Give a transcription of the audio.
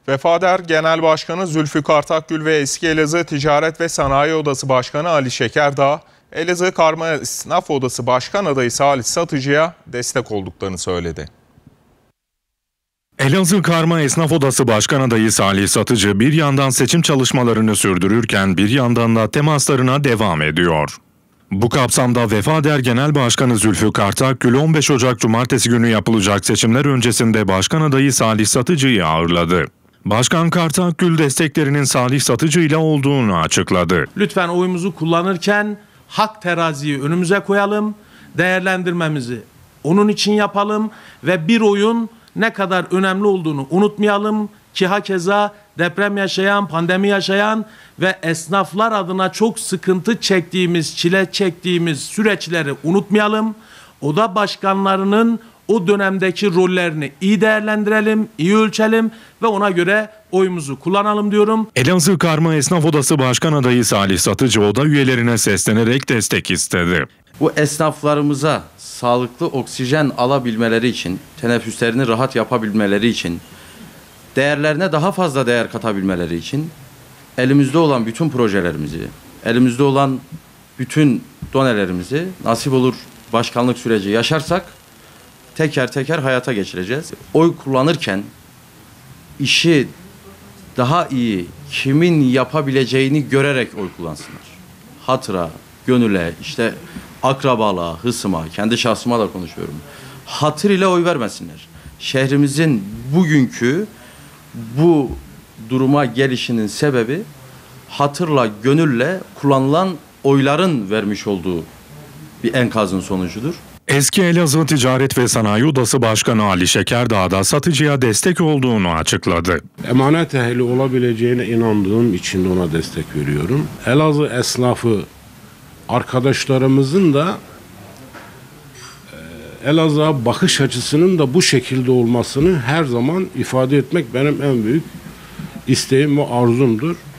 Vefader Genel Başkanı Zülfü Kartakgül ve eski Elazığ Ticaret ve Sanayi Odası Başkanı Ali Şekerdağ, Elazığ Karma Esnaf Odası Başkan adayı Salih Satıcı'ya destek olduklarını söyledi. Elazığ Karma Esnaf Odası Başkan adayı Salih Satıcı bir yandan seçim çalışmalarını sürdürürken bir yandan da temaslarına devam ediyor. Bu kapsamda Vefader Genel Başkanı Zülfü Kartakgül 15 Ocak Cumartesi günü yapılacak seçimler öncesinde Başkan adayı Salih Satıcı'yı ağırladı. Başkan Kartakgül desteklerinin Salih Satıcı ile olduğunu açıkladı. Lütfen oyumuzu kullanırken hak teraziyi önümüze koyalım, değerlendirmemizi onun için yapalım ve bir oyun ne kadar önemli olduğunu unutmayalım ki hakeza deprem yaşayan, pandemi yaşayan ve esnaflar adına çok sıkıntı çektiğimiz, çile çektiğimiz süreçleri unutmayalım. Oda başkanlarının o dönemdeki rollerini iyi değerlendirelim, iyi ölçelim ve ona göre oyumuzu kullanalım diyorum. Elazığ Karma Esnaf Odası Başkan adayı Salih Satıcı oda üyelerine seslenerek destek istedi. Bu esnaflarımıza sağlıklı oksijen alabilmeleri için, teneffüslerini rahat yapabilmeleri için, değerlerine daha fazla değer katabilmeleri için elimizde olan bütün projelerimizi, elimizde olan bütün donelerimizi nasip olur başkanlık süreci yaşarsak teker teker hayata geçireceğiz. Oy kullanırken işi daha iyi kimin yapabileceğini görerek oy kullansınlar. Hatıra, gönüle, işte akrabalığa, hısıma, kendi şahsıma da konuşuyorum. Hatır ile oy vermesinler. Şehrimizin bugünkü bu duruma gelişinin sebebi hatırla, gönülle kullanılan oyların vermiş olduğu bir enkazın sonucudur. Eski Elazığ Ticaret ve Sanayi Odası Başkanı Ali Şekerdağ da satıcıya destek olduğunu açıkladı. Emanet ehli olabileceğine inandığım için de ona destek veriyorum. Elazığ esnafı arkadaşlarımızın da Elazığ'a bakış açısının da bu şekilde olmasını her zaman ifade etmek benim en büyük isteğim ve arzumdur.